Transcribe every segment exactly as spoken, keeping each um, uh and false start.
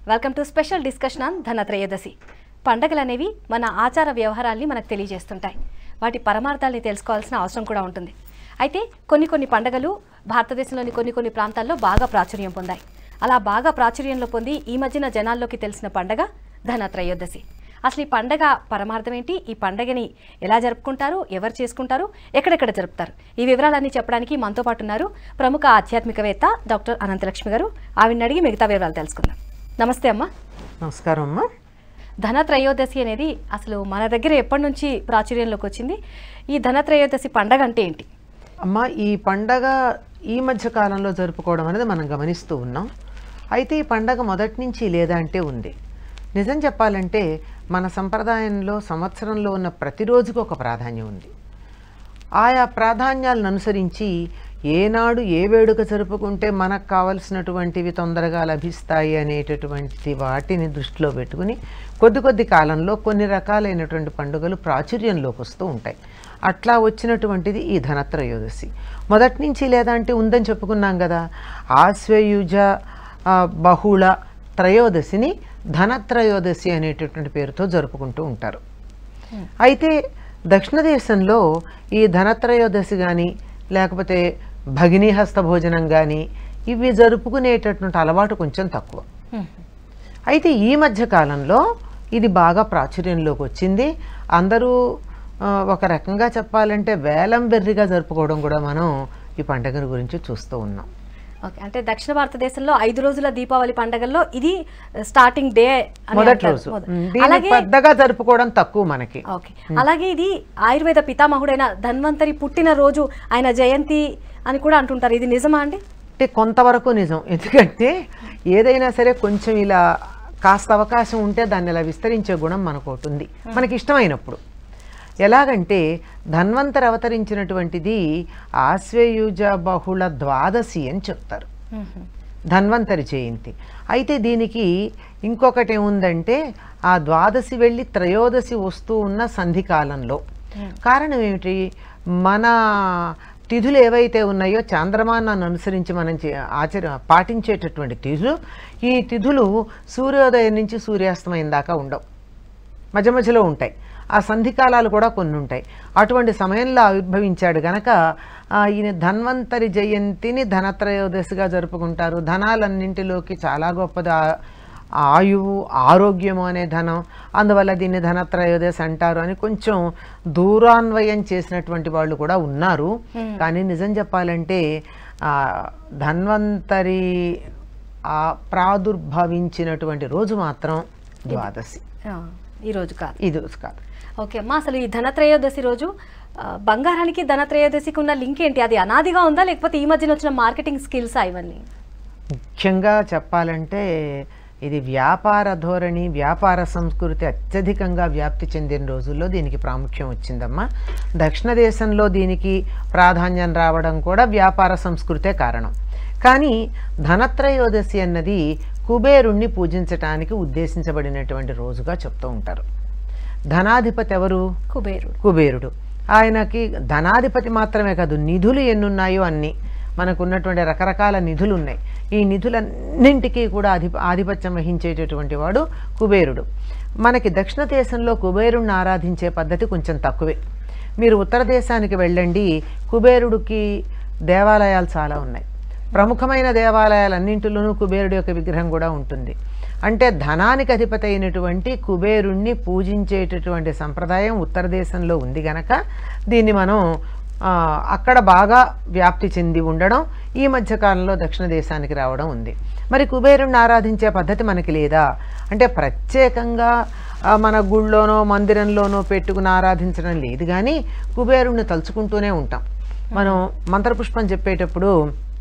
Welcome to special discussion on Dhanatrayodashi. పండగలు అనేవి మన ఆచార వ్యవహారాల్ని మనకు తెలియజేస్తుంటాయి. వాటి పరమార్థాలని తెలుసుకోవాల్సిన అవసరం కూడా ఉంటుంది. అయితే కొన్ని కొన్ని పండగలు భారతదేశంలోని కొన్ని కొన్ని ప్రాంతాల్లో బాగా ప్రాచుర్యం పొందాయి. అలా బాగా ప్రాచుర్యంలో పొంది ఈ మధ్యన జనాల్లోకి తెలిసిన పండగ ధనత్రయోదశి. అసలు ఈ పండగ పరమార్థం ఏంటి, ఈ పండగని ఎలా జరుపుకుంటారు, ఎవరు చేసుకుంటారు, ఎక్కడెక్కడ జరుపుతారు, ఈ వివరాలన్నీ చెప్పడానికి మనతో పాటు ఉన్నారు ప్రముఖ ఆధ్యాత్మికవేత్త డాక్టర్ అనంతలక్ష్మి గారు. ఆవిడని అడిగి మిగతా వివరాలు తెలుసుకుందాం. నమస్తే అమ్మ. నమస్కారం అమ్మ. ధనత్రయోదశి అనేది అసలు మన దగ్గర ఎప్పటి నుంచి ప్రాచుర్యంలోకి వచ్చింది? ఈ ధనత్రయోదశి పండగ అంటే ఏంటి అమ్మ? ఈ పండగ ఈ మధ్య కాలంలో జరుపుకోవడం అనేది మనం గమనిస్తూ ఉన్నాం. అయితే ఈ పండగ మొదటి నుంచి లేదా అంటే ఉంది. నిజం చెప్పాలంటే మన సంప్రదాయంలో సంవత్సరంలో ఉన్న ప్రతిరోజుకు ఒక ప్రాధాన్యం ఉంది. ఆయా ప్రాధాన్యాలను అనుసరించి ఏనాడు ఏ వేడుక జరుపుకుంటే మనకు కావలసినటువంటివి తొందరగా లభిస్తాయి అనేటటువంటి వాటిని దృష్టిలో పెట్టుకుని కొద్ది కొద్ది కాలంలో కొన్ని రకాలైనటువంటి పండుగలు ప్రాచుర్యంలోకి వస్తూ ఉంటాయి. అట్లా వచ్చినటువంటిది ఈ ధనత్రయోదశి. మొదటి నుంచి లేదా అంటే ఉందని చెప్పుకున్నాం కదా. ఆశ్వయుజ బహుళ త్రయోదశిని ధనత్రయోదశి అనేటటువంటి పేరుతో జరుపుకుంటూ ఉంటారు. అయితే దక్షిణ దేశంలో ఈ ధనత్రయోదశి కానీ లేకపోతే భగినీ హస్త భోజనం కానీ ఇవి జరుపుకునేటటువంటి అలవాటు కొంచెం తక్కువ. అయితే ఈ మధ్య కాలంలో ఇది బాగా ప్రాచుర్యంలోకి వచ్చింది. అందరూ ఒక రకంగా చెప్పాలంటే వేలం బెర్రిగా జరుపుకోవడం కూడా మనం ఈ పండుగ గురించి చూస్తూ ఉన్నాం. ఓకే, అంటే దక్షిణ భారతదేశంలో ఐదు రోజుల దీపావళి పండుగల్లో ఇది స్టార్టింగ్ డే, మొదటి రోజు. పెద్దగా జరుపుకోవడం తక్కువ మనకి. ఓకే, అలాగే ఇది ఆయుర్వేద పితామహుడైన ధన్వంతరి పుట్టిన రోజు, ఆయన జయంతి అని కూడా అంటుంటారు. ఇది నిజమా అండి? అంటే కొంతవరకు నిజం. ఎందుకంటే ఏదైనా సరే కొంచెం ఇలా కాస్త అవకాశం ఉంటే దాన్ని ఇలా విస్తరించే గుణం మనకు ఒకటి ఉంది, మనకి ఇష్టమైనప్పుడు. ఎలాగంటే ధన్వంతరి అవతరించినటువంటిది ఆశ్వయుజ బహుళ ద్వాదశి అని చెప్తారు, ధన్వంతరి జయంతి. అయితే దీనికి ఇంకొకటి ఏముందంటే ఆ ద్వాదశి వెళ్ళి త్రయోదశి వస్తూ ఉన్న సంధికాలంలో. కారణం ఏమిటి? మన తిథులు ఏవైతే ఉన్నాయో చాంద్రమానాన్ని అనుసరించి మనం ఆచర పాటించేటటువంటి తిథులు, ఈ తిథులు సూర్యోదయం నుంచి సూర్యాస్తమయం దాకా ఉండవు, మధ్య మధ్యలో ఉంటాయి. ఆ సంధికాలాలు కూడా కొన్ని ఉంటాయి. అటువంటి సమయంలో ఆవిర్భవించాడు గనక ఈయన ధన్వంతరి జయంతిని ధనత్రయోదశిగా జరుపుకుంటారు. ధనాలన్నింటిలోకి చాలా గొప్పది ఆయువు, ఆరోగ్యము అనే ధనం, అందువల్ల దీన్ని ధనత్రయోదశి అంటారు అని కొంచెం దూరాన్వయం చేసినటువంటి వాళ్ళు కూడా ఉన్నారు. కానీ నిజం చెప్పాలంటే ఆ ధన్వంతరి ఆ ప్రాదుర్భవించినటువంటి రోజు మాత్రం ద్వాదశి, ఈ రోజు కాదు, ఈ రోజు కాదు. ఓకే అమ్మా, అసలు ఈ ధనత్రయోదశి రోజు బంగారానికి ధనత్రయోదశికి ఉన్న లింక్ ఏంటి? అది అనాదిగా ఉందా లేకపోతే ఈ మధ్యన వచ్చిన మార్కెటింగ్ స్కిల్స్ ఇవన్నీ? ముఖ్యంగా చెప్పాలంటే ఇది వ్యాపార ధోరణి, వ్యాపార సంస్కృతి అత్యధికంగా వ్యాప్తి చెందిన రోజుల్లో దీనికి ప్రాముఖ్యం వచ్చిందమ్మా. దక్షిణ దేశంలో దీనికి ప్రాధాన్యం రావడం కూడా వ్యాపార సంస్కృతే కారణం. కానీ ధనత్రయోదశి అన్నది కుబేరుణ్ణి పూజించటానికి ఉద్దేశించబడినటువంటి రోజుగా చెప్తూ ఉంటారు. ధనాధిపతి ఎవరు? కుబేరుడు. కుబేరుడు. ఆయనకి ధనాధిపతి మాత్రమే కాదు, నిధులు ఎన్నున్నాయో అన్నీ, మనకు ఉన్నటువంటి రకరకాల నిధులు ఉన్నాయి. ఈ నిధులన్నింటికీ కూడా ఆధిప ఆధిపత్యం వహించేటటువంటి వాడు కుబేరుడు. మనకి దక్షిణ దేశంలో కుబేరుణ్ణి ఆరాధించే పద్ధతి కొంచెం తక్కువే. మీరు ఉత్తర దేశానికి వెళ్ళండి, కుబేరుడికి దేవాలయాలు చాలా ఉన్నాయి. ప్రముఖమైన దేవాలయాలన్నింటిలోనూ కుబేరుడి యొక్క విగ్రహం కూడా ఉంటుంది. అంటే ధనానికి అధిపతి అయినటువంటి కుబేరుణ్ణి పూజించేటటువంటి సంప్రదాయం ఉత్తర దేశంలో ఉంది గనక దీన్ని మనం అక్కడ బాగా వ్యాప్తి చెంది ఉండడం ఈ మధ్యకాలంలో దక్షిణ దేశానికి రావడం ఉంది. మరి కుబేరుణ్ణి ఆరాధించే పద్ధతి మనకి లేదా అంటే ప్రత్యేకంగా మన గుళ్ళోనో మందిరంలోనో పెట్టుకుని ఆరాధించడం లేదు, కానీ కుబేరుణ్ణి తలుచుకుంటూనే ఉంటాం. మనం మంత్రపుష్పం చెప్పేటప్పుడు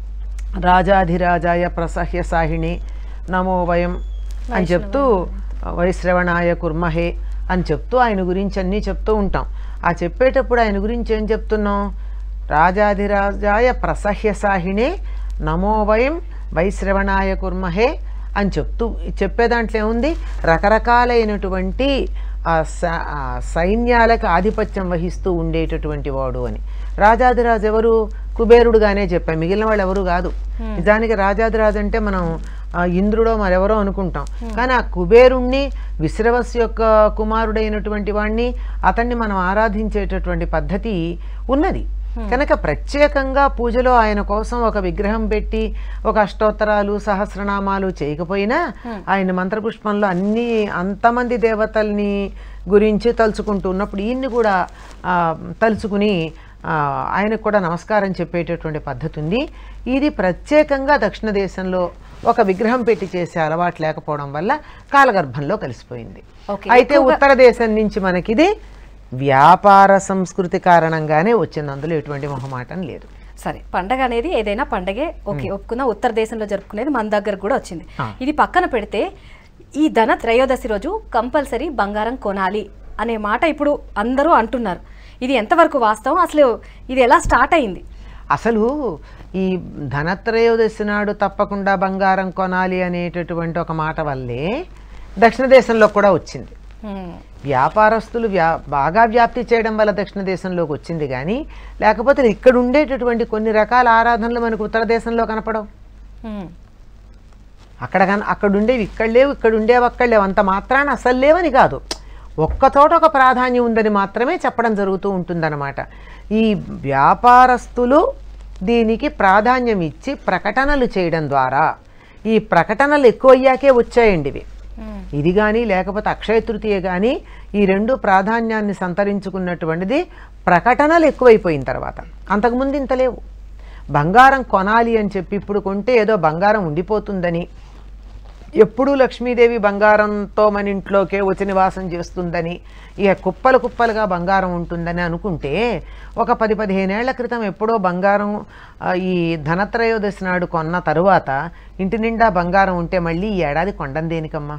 రాజాధిరాజాయ ప్రసహ్య సాహిణి నమో వయం అని చెప్తూ వైశ్రవణాయ కుర్మహే అని చెప్తూ ఆయన గురించి అన్నీ చెప్తూ ఉంటాం. ఆ చెప్పేటప్పుడు ఆయన గురించి ఏం చెప్తున్నాం? రాజాధిరాజాయ ప్రసహ్య సాహిణే నమో వయం వైశ్రవణాయ కుర్మహే అని చెప్తూ చెప్పే దాంట్లో ఏముంది? రకరకాలైనటువంటి సైన్యాలకు ఆధిపత్యం వహిస్తూ ఉండేటటువంటి వాడు అని. రాజాధిరాజు ఎవరు? కుబేరుడుగానే చెప్పాం, మిగిలిన వాళ్ళు ఎవరు కాదు. నిజానికి రాజాధిరాజు అంటే మనం ఇంద్రుడో మరెవరో అనుకుంటాం. కానీ ఆ కుబేరుణ్ణి విశ్రవస్ యొక్క కుమారుడైనటువంటి వాణ్ణి అతన్ని మనం ఆరాధించేటటువంటి పద్ధతి ఉన్నది కనుక ప్రత్యేకంగా పూజలో ఆయన కోసం ఒక విగ్రహం పెట్టి ఒక అష్టోత్తరాలు సహస్రనామాలు చేయకపోయినా ఆయన మంత్రపుష్పంలో అన్ని అంతమంది దేవతల్ని గురించి తలుచుకుంటూ ఉన్నప్పుడు ఈయన్ని కూడా తలుచుకుని ఆయనకు కూడా నమస్కారం చెప్పేటటువంటి పద్ధతి ఉంది. ఇది ప్రత్యేకంగా దక్షిణ దేశంలో ఒక విగ్రహం పెట్టి చేసే అలవాటు లేకపోవడం వల్ల కాలగర్భంలో కలిసిపోయింది. అయితే ఉత్తర దేశం నుంచి మనకిది వ్యాపార సంస్కృతి కారణంగానే వచ్చింది, అందులో ఎటువంటి మొహమాటం లేదు. సరే, పండగ అనేది ఏదైనా పండగే ఓకే ఒప్పుకున్న ఉత్తర దేశంలో జరుపుకునేది మన దగ్గర కూడా వచ్చింది. ఇది పక్కన పెడితే ఈ ధన త్రయోదశి రోజు కంపల్సరీ బంగారం కొనాలి అనే మాట ఇప్పుడు అందరూ అంటున్నారు. ఇది ఎంతవరకు వాస్తవం, అసలు ఇది ఎలా స్టార్ట్ అయింది? అసలు ఈ ధనత్రయోదశి నాడు తప్పకుండా బంగారం కొనాలి అనేటటువంటి ఒక మాట వల్లే దక్షిణ దేశంలో కూడా వచ్చింది. వ్యాపారస్తులు వ్యా బాగా వ్యాప్తి చేయడం వల్ల దక్షిణ దేశంలోకి వచ్చింది, కానీ లేకపోతే ఇక్కడ ఉండేటటువంటి కొన్ని రకాల ఆరాధనలు మనకు ఉత్తర దేశంలో కనపడవు. అక్కడ కన అక్కడ ఉండేవి ఇక్కడ లేవు, ఇక్కడ ఉండేవి అక్కడ లేవు, అంత మాత్రాన అసలు లేవని కాదు, ఒక్కచోట ఒక ప్రాధాన్యం ఉందని మాత్రమే చెప్పడం జరుగుతూ ఉంటుందన్నమాట. ఈ వ్యాపారస్తులు దీనికి ప్రాధాన్యం ఇచ్చి ప్రకటనలు చేయడం ద్వారా ఈ ప్రకటనలు ఎక్కువయ్యాకే వచ్చాయండి ఇవి. ఇది కానీ లేకపోతే అక్షయ తృతీయ కానీ ఈ రెండు ప్రాధాన్యాన్ని సంతరించుకున్నటువంటిది ప్రకటనలు ఎక్కువైపోయిన తర్వాత. అంతకుముందు ఇంత లేవు. బంగారం కొనాలి అని చెప్పి ఇప్పుడు కొంటే ఏదో బంగారం ఉండిపోతుందని, ఎప్పుడూ లక్ష్మీదేవి బంగారంతో మన ఇంట్లోకే వచ్చి నివాసం చేస్తుందని, ఇక కుప్పలు కుప్పలుగా బంగారం ఉంటుందని అనుకుంటే ఒక పది పదిహేనేళ్ల క్రితం ఎప్పుడో బంగారం ఈ ధనత్రయోదశి నాడు కొన్న తరువాత ఇంటి నిండా బంగారం ఉంటే మళ్ళీ ఈ ఏడాది కొండం దేనికమ్మా?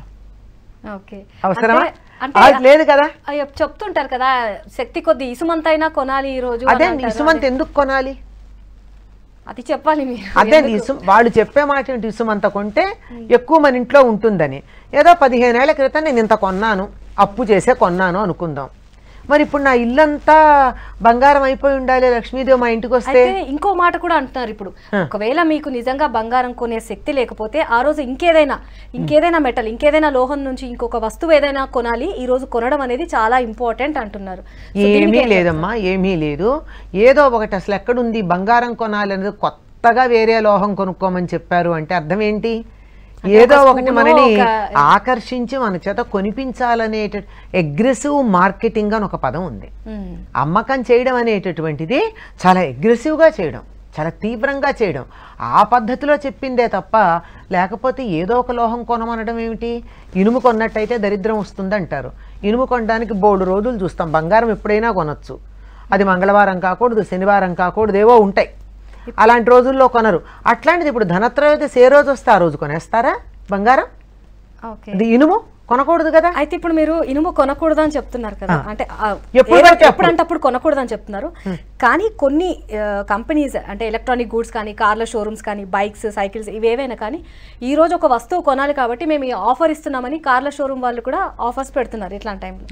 అవసరమా? లేదు కదా. చెప్తుంటారు కదా శక్తి కొద్ది ఇసుమంతైనా కొనాలి ఈ రోజు. అదే ఇసుమంత ఎందుకు కొనాలి అది చెప్పాలి మీరు. అదే ఇసు వాళ్ళు చెప్పే మాట ఏంటి, ఇసుమంత కొంటే ఎక్కువ మన ఇంట్లో ఉంటుందని. ఏదో పదిహేనేళ్ల క్రితం నేను ఇంత కొన్నాను, అప్పు చేసే కొన్నాను అనుకుందాం. మరి ఇప్పుడు నా ఇల్లంతా బంగారం అయిపోయి ఉండాలి లక్ష్మీదేవి మా ఇంటికి వస్తే. ఇంకో మాట కూడా అంటున్నారు ఇప్పుడు, ఒకవేళ మీకు నిజంగా బంగారం కొనే శక్తి లేకపోతే ఆ రోజు ఇంకేదైనా ఇంకేదైనా మెటల్ ఇంకేదైనా లోహం నుంచి ఇంకొక వస్తువు ఏదైనా కొనాలి, ఈ రోజు కొనడం అనేది చాలా ఇంపార్టెంట్ అంటున్నారు. ఏమీ లేదమ్మా, ఏమీ లేదు. ఏదో ఒకటి అసలు ఎక్కడుంది బంగారం కొనాలి అనేది, కొత్తగా వేరే లోహం కొనుక్కోమని చెప్పారు అంటే అర్థం ఏంటి? ఏదో ఒకటి మనని ఆకర్షించి మన చేత కొనిపించాలనే అగ్రెసివ్ మార్కెటింగ్ అని ఒక పదం ఉంది. అమ్మకం చేయడం అనేటటువంటిది చాలా అగ్రెసివ్గా చేయడం, చాలా తీవ్రంగా చేయడం, ఆ పద్ధతిలో చెప్పిందే తప్ప లేకపోతే ఏదో ఒక లోహం కొనమనడం ఏమిటి? ఇనుము కొన్నట్టయితే దరిద్రం వస్తుందంటారు. ఇనుము కొనడానికి బోర్డు రోజులు చూస్తాం. బంగారం ఎప్పుడైనా కొనొచ్చు, అది మంగళవారం కాకూడదు, శనివారం కాకూడదు, ఏవో ఉంటాయి. అలాంటి రోజుల్లో కొనరు. అట్లాంటిది ఇప్పుడు ధనత్రయోదశి ఏ రోజు వస్తే ఆ రోజు కొనేస్తారా బంగారం? ఇది ఇనుము కొనకూడదు కదా. అయితే ఇప్పుడు మీరు ఇనుము కొనకూడదు అని చెప్తున్నారు కదా, అంటే ఎప్పుడంటే అప్పుడు కొనకూడదు అని చెప్తున్నారు. కానీ కొన్ని కంపెనీస్ అంటే ఎలక్ట్రానిక్ గూడ్స్ కానీ, కార్ల షోరూమ్స్ కానీ, బైక్స్, సైకిల్స్ ఇవేవైనా కానీ ఈ రోజు ఒక వస్తువు కొనాలి కాబట్టి మేము ఈ ఆఫర్ ఇస్తున్నామని కార్ల షోరూమ్ వాళ్ళు కూడా ఆఫర్స్ పెడుతున్నారు ఇట్లాంటి టైంలో.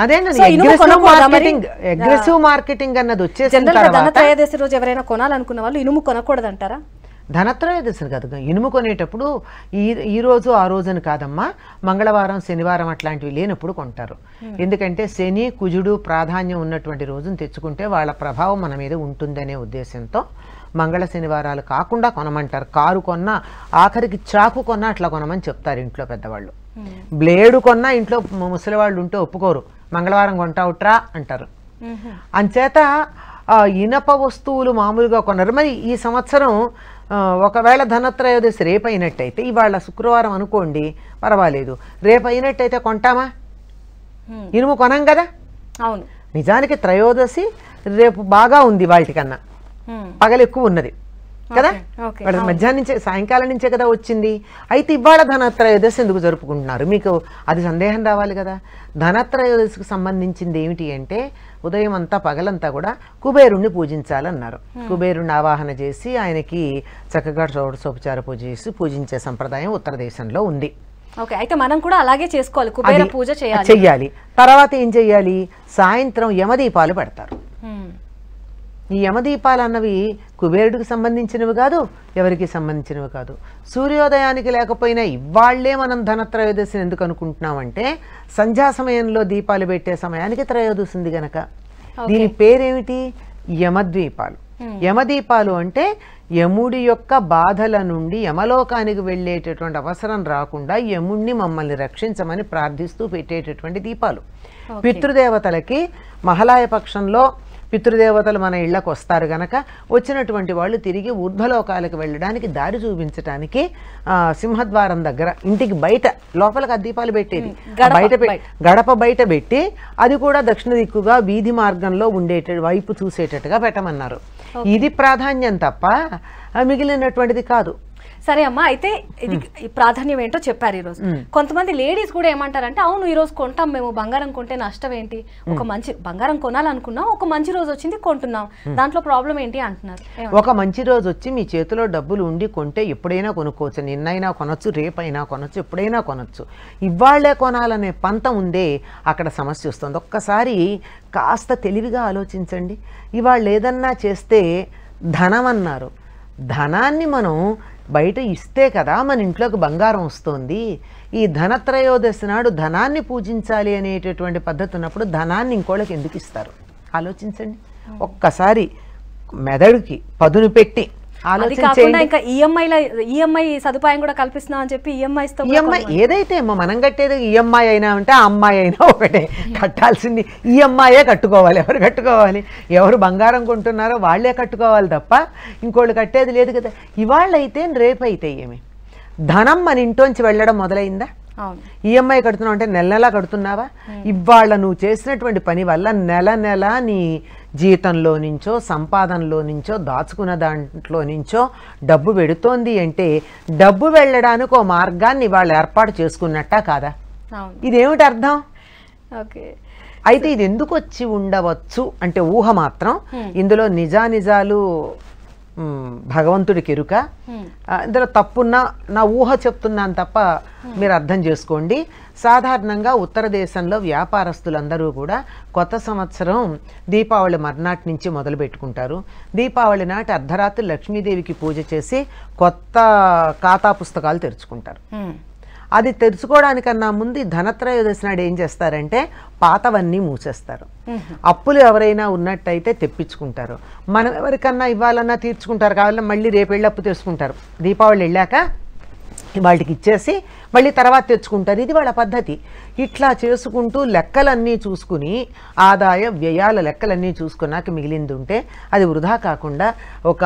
అగ్రెసివ్ మార్కెటింగ్ అన్నది వచ్చేసి ధనత్రయోదశి రోజు ఎవరైనా కొనాలనుకున్న వాళ్ళు ఇనుము కొనకూడదు అంటారా? ధనత్రయోదశి కాదు, ఇనుము కొనేటప్పుడు ఈ ఈరోజు ఆ రోజుని కాదమ్మా, మంగళవారం శనివారం అట్లాంటివి లేనప్పుడు కొంటారు. ఎందుకంటే శని కుజుడు ప్రాధాన్యం ఉన్నటువంటి రోజును తెచ్చుకుంటే వాళ్ళ ప్రభావం మన మీద ఉంటుందనే ఉద్దేశంతో మంగళ శనివారాలు కాకుండా కొనమంటారు. కారు కొన్నా, ఆఖరికి చాకు కొన్నా అట్లా కొనమని చెప్తారు ఇంట్లో పెద్దవాళ్ళు. బ్లేడు కొన్నా ఇంట్లో ముసలివాళ్ళు ఉంటే ఒప్పుకోరు, మంగళవారం కొంటావుట్రా అంటారు. అంచేత ఇనప వస్తువులు మామూలుగా కొన్నారు. మరి ఈ సంవత్సరం ఒకవేళ ధనత్రయోదశి రేపు అయినట్టయితే, ఇవాళ శుక్రవారం అనుకోండి పర్వాలేదు, రేపు అయినట్టయితే కొంటామా? ఇనుము కొనం కదా. అవును, నిజానికి త్రయోదశి రేపు బాగా ఉంది, వాటికన్నా పగలు ఎక్కువ ఉన్నది కదా. వాళ్ళ మధ్యాహ్నం నుంచే సాయంకాలం నుంచే కదా వచ్చింది. అయితే ఇవాళ ధనత్రయోదశి ఎందుకు జరుపుకుంటున్నారు? మీకు అది సందేహం రావాలి కదా. ధనత్రయోదశికి సంబంధించింది ఏమిటి అంటే, ఉదయం అంతా పగలంతా కూడా కుబేరుణ్ణి పూజించాలన్నారు. కుబేరుణ్ణి ఆవాహన చేసి ఆయనకి చక్కగా షోడశోపచార పూజ చేసి పూజించే సంప్రదాయం ఉత్తర దేశంలో ఉంది. ఓకే, అయితే మనం కూడా అలాగే చేసుకోవాలి, కుబేర పూజ చేయాలి. చెయ్యాలి. తర్వాత ఏం చెయ్యాలి? సాయంత్రం యమదీపాలు పెడతారు. ఈ యమదీపాలు అన్నవి కుబేరుడికి సంబంధించినవి కాదు, ఎవరికి సంబంధించినవి కాదు. సూర్యోదయానికి లేకపోయినా ఇవాళ్లే మనం ధనత్రయోదశిని ఎందుకు అనుకుంటున్నామంటే సంధ్యా సమయంలో దీపాలు పెట్టే సమయానికి త్రయోదశి ఉంది గనక. దీని పేరేమిటి? యమద్వీపాలు. యమదీపాలు అంటే యముడి యొక్క బాధల నుండి యమలోకానికి వెళ్ళేటటువంటి అవసరం రాకుండా యముడిని మమ్మల్ని రక్షించమని ప్రార్థిస్తూ పెట్టేటటువంటి దీపాలు. పితృదేవతలకి మహాలయ పక్షంలో పితృదేవతలు మన ఇళ్లకు వస్తారు గనక వచ్చినటువంటి వాళ్ళు తిరిగి ఊర్ధ్వలోకాలకు వెళ్ళడానికి దారి చూపించడానికి సింహద్వారం దగ్గర ఇంటికి బయట లోపలికి ఆ దీపాలు పెట్టేది, బయట గడప బయట పెట్టి అది కూడా దక్షిణ దిక్కుగా వీధి మార్గంలో ఉండేట వైపు చూసేటట్టుగా పెట్టమన్నారు. ఇది ప్రాధాన్యం తప్ప మిగిలినటువంటిది కాదు. సరే అమ్మా, అయితే ఇది ప్రాధాన్యం ఏంటో చెప్పారు ఈరోజు. కొంతమంది లేడీస్ కూడా ఏమంటారంటే అవును ఈరోజు కొంటాం మేము, బంగారం కొంటే నష్టం ఏంటి, ఒక మంచి బంగారం కొనాలనుకున్నాం, ఒక మంచి రోజు వచ్చింది కొంటున్నాం, దాంట్లో ప్రాబ్లం ఏంటి అంటున్నారు. ఒక మంచి రోజు వచ్చి మీ చేతిలో డబ్బులు ఉండి కొంటే ఎప్పుడైనా కొనుక్కోవచ్చు, నిన్నైనా కొనొచ్చు, రేపైనా కొనొచ్చు, ఎప్పుడైనా కొనొచ్చు. ఇవాళ్లే కొనాలనే పంతం ఉందే అక్కడ సమస్య వస్తుంది. ఒక్కసారి కాస్త తెలివిగా ఆలోచించండి. ఇవాళ ఏదన్నా చేస్తే ధనం అన్నారు, ధనాన్ని మనం బయట ఇస్తే కదా మన ఇంట్లోకి బంగారం వస్తుంది. ఈ ధనత్రయోదశి నాడు ధనాన్ని పూజించాలి అనేటటువంటి పద్ధతి ఉన్నప్పుడు ధనాన్ని ఇంకోళ్ళకి ఎందుకు ఇస్తారు? ఆలోచించండి. ఒక్కసారి మెదడుకి పదును పెట్టి ఆలోచించండి. ఇంకా ఈఎంఐల ఈఎంఐ సదుపాయం కూడా కల్పిస్తున్నాం అని చెప్పి ఈఎంఐస్ తో ఈఎంఐ ఏదైతే మనం కట్టేది ఈఎంఐ అయినా అంటే ఆ అమ్మాయి అయినా ఒకటే కట్టాల్సింది. ఈఎంఐయే కట్టుకోవాలి. ఎవరు కట్టుకోవాలి? ఎవరు బంగారం కొంటున్నారో వాళ్ళే కట్టుకోవాలి తప్ప ఇంకోళ్ళు కట్టేది లేదు కదా. ఇవాళ్ళైతే రేపైతే ఏమి ధనం మన ఇంట్లోంచి వెళ్ళడం మొదలైందా? ఈఎంఐ కడుతున్నావు అంటే నెల నెలా కడుతున్నావా? ఇవాళ నువ్వు చేసినటువంటి పని వల్ల నెల నెల నీ జీతంలో నుంచో సంపాదనలో నుంచో దాచుకున్న దాంట్లో నుంచో డబ్బు పెడుతోంది అంటే డబ్బు వెళ్ళడానికి ఓ మార్గాన్ని వాళ్ళు ఏర్పాటు చేసుకున్నట్టా కాదా? ఇదేమిటి అర్థం? అయితే ఇది ఎందుకు వచ్చి ఉండవచ్చు అంటే ఊహ మాత్రం, ఇందులో నిజానిజాలు భగవంతుడికి ఎరుక. ఇందులో తప్పున్నా నా ఊహ చెప్తున్నాను తప్ప మీరు అర్థం చేసుకోండి. సాధారణంగా ఉత్తర దేశంలో వ్యాపారస్తులందరూ కూడా కొత్త సంవత్సరం దీపావళి మర్నాటి నుంచి మొదలు పెట్టుకుంటారు. దీపావళి నాటి అర్ధరాత్రి లక్ష్మీదేవికి పూజ చేసి కొత్త ఖాతా పుస్తకాలు తెరుచుకుంటారు. అది తెరుచుకోవడానికన్నా ముందు ధనత్రయోదశి నాడు ఏం చేస్తారంటే పాతవన్నీ మూసేస్తారు. అప్పులు ఎవరైనా ఉన్నట్టయితే తెప్పించుకుంటారు. మనం ఎవరికన్నా ఇవ్వాలన్నా తీర్చుకుంటారు, కావాలన్నా మళ్ళీ రేపు వెళ్ళి అప్పు తెచ్చుకుంటారు. దీపావళి వెళ్ళాక వాళ్ళకి ఇచ్చేసి మళ్ళీ తర్వాత తెచ్చుకుంటారు. ఇది వాళ్ళ పద్ధతి. ఇట్లా చేసుకుంటూ లెక్కలన్నీ చూసుకుని ఆదాయ వ్యయాల లెక్కలన్నీ చూసుకున్నాక మిగిలింది ఉంటే అది వృధా కాకుండా ఒక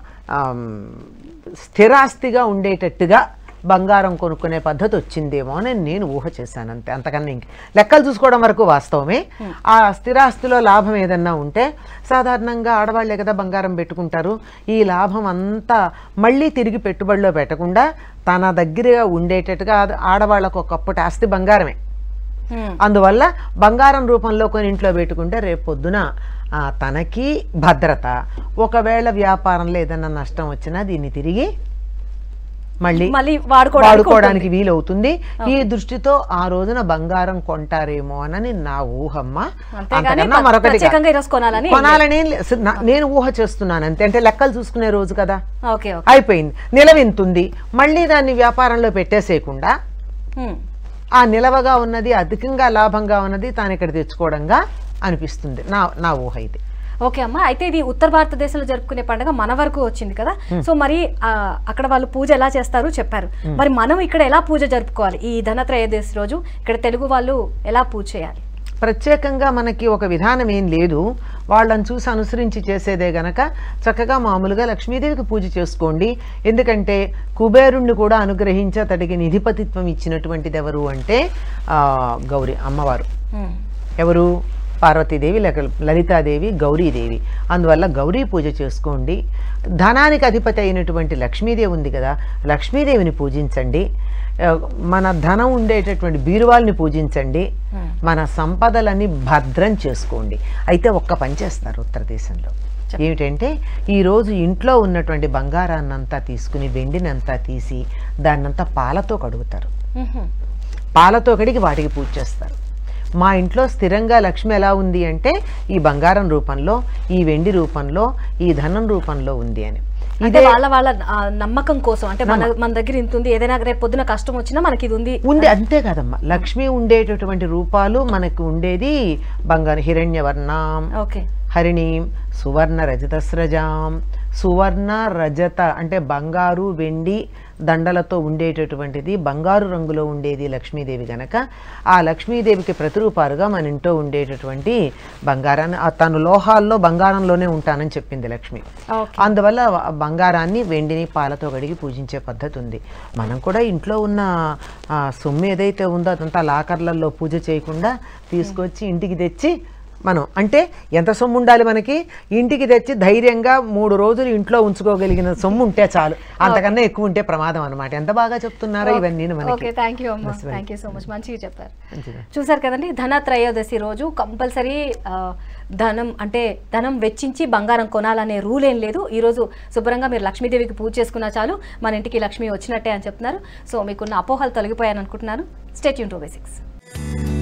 స్థిరాస్తిగా ఉండేటట్టుగా బంగారం కొనుక్కునే పద్ధతి వచ్చిందేమో అని నేను ఊహ చేశాను అంతే. అంతకన్నా ఇంక లెక్కలు చూసుకోవడం వరకు వాస్తవమే. ఆ స్థిరాస్తిలో లాభం ఏదన్నా ఉంటే సాధారణంగా ఆడవాళ్లే కదా బంగారం పెట్టుకుంటారు. ఈ లాభం అంతా మళ్ళీ తిరిగి పెట్టుబడిలో పెట్టకుండా తన దగ్గరగా ఉండేటట్టుగా ఆడవాళ్ళకు ఒకప్పటి ఆస్తి బంగారమే. అందువల్ల బంగారం రూపంలో కొని ఇంట్లో పెట్టుకుంటే రేపు పొద్దున తనకి భద్రత. ఒకవేళ వ్యాపారంలో ఏదన్నా నష్టం వచ్చినా దీన్ని తిరిగి మళ్ళీ మళ్ళీ వాడుకోవడానికి వీలవుతుంది. ఈ దృష్టితో ఆ రోజున బంగారం కొంటారేమో అని నా ఊహమ్మ. అంతకన్నా మరొకటి కొనాలని నేను ఊహ చేస్తున్నాను అంతే. అంటే లెక్కలు చూసుకునే రోజు కదా, అయిపోయింది. నిలవింతుంది, మళ్ళీ దాన్ని వ్యాపారంలో పెట్టేసేయకుండా ఆ నిలవగా ఉన్నది అధికంగా లాభంగా ఉన్నది తాను ఇక్కడ తెచ్చుకోవడంగా అనిపిస్తుంది నా నా ఊహ ఇది. ఓకే అమ్మ, అయితే ఇది ఉత్తర భారతదేశంలో జరుపుకునే పండుగ మన వరకు వచ్చింది కదా. సో మరి అక్కడ వాళ్ళు పూజ ఎలా చేస్తారు చెప్పారు. మరి మనం ఇక్కడ ఎలా పూజ జరుపుకోవాలి? ఈ ధనత్రయోదశి రోజు ఇక్కడ తెలుగు వాళ్ళు ఎలా పూజ చేయాలి? ప్రత్యేకంగా మనకి ఒక విధానం ఏం లేదు. వాళ్ళని చూసి అనుసరించి చేసేదే గనక చక్కగా మామూలుగా లక్ష్మీదేవికి పూజ చేసుకోండి. ఎందుకంటే కుబేరుణ్ణి కూడా అనుగ్రహించి అతడికి నిధిపతిత్వం ఇచ్చినటువంటిది ఎవరు అంటే గౌరీ అమ్మవారు. ఎవరు? పార్వతీదేవి, లేక లలితాదేవి, గౌరీదేవి. అందువల్ల గౌరీ పూజ చేసుకోండి. ధనానికి అధిపతి అయినటువంటి లక్ష్మీదేవి ఉంది కదా, లక్ష్మీదేవిని పూజించండి. మన ధనం ఉండేటటువంటి బీరువాల్ని పూజించండి. మన సంపదలని భద్రం చేసుకోండి. అయితే ఒక్క పని చేస్తారు ఉత్తర దేశంలో, ఏమిటంటే ఈరోజు ఇంట్లో ఉన్నటువంటి బంగారాన్నంతా తీసుకుని వెండినంతా తీసి దాన్నంతా పాలతో కడుగుతారు. పాలతో కడిగి వాటికి పూజ చేస్తారు. మా ఇంట్లో స్థిరంగా లక్ష్మి ఎలా ఉంది అంటే ఈ బంగారం రూపంలో, ఈ వెండి రూపంలో, ఈ ధనం రూపంలో ఉంది అని. ఇదే వాళ్ళ వాళ్ళ నమ్మకం కోసం, అంటే మన మన దగ్గర ఇంత ఉంది, ఏదైనా రేపు పొద్దున కష్టం వచ్చినా మనకి ఇది ఉంది ఉంది అంతే కదమ్మా. లక్ష్మి ఉండేటటువంటి రూపాలు మనకు ఉండేది బంగారు హిరణ్యవర్ణం, ఓకే, హరిణీం, సువర్ణ రజతస్రజాం. సువర్ణ రజత అంటే బంగారు వెండి దండలతో ఉండేటటువంటిది, బంగారు రంగులో ఉండేది లక్ష్మీదేవి గనక ఆ లక్ష్మీదేవికి ప్రతిరూపాలుగా మన ఇంట్లో ఉండేటటువంటి బంగారాన్ని, తను లోహాల్లో బంగారంలోనే ఉంటానని చెప్పింది లక్ష్మి. అందువల్ల బంగారాన్ని వెండిని పాలతో కడిగి పూజించే పద్ధతి ఉంది. మనం కూడా ఇంట్లో ఉన్న సొమ్ము ఏదైతే ఉందో అదంతా లాకర్లలో పూజ చేయకుండా తీసుకొచ్చి ఇంటికి తెచ్చి మనం, అంటే ఎంత సొమ్ము ఉండాలి మనకి, ఇంటికి తెచ్చి ధైర్యంగా మూడు రోజులు ఇంట్లో ఉంచుకోగలిగిన సొమ్ము ఉంటే చాలు, అంతకన్నా ఎక్కువ ఉంటే ప్రమాదం అనమాట. ఎంత బాగా చెప్తున్నారో ఇవన్నీ మనకి. థ్యాంక్ యూ అమ్మ, థ్యాంక్ యూ సో మచ్, మంచిగా చెప్పారు. చూసారు కదండి, ధన త్రయోదశి రోజు కంపల్సరీ ధనం అంటే ధనం వెచ్చించి బంగారం కొనాలనే రూల్ ఏం లేదు. ఈరోజు శుభ్రంగా మీరు లక్ష్మీదేవికి పూజ చేసుకున్నా చాలు, మన ఇంటికి లక్ష్మి వచ్చినట్టే అని చెప్తున్నారు. సో మీకున్న అపోహలు తొలగిపోయాను అనుకుంటున్నాను. Stay tune to basics.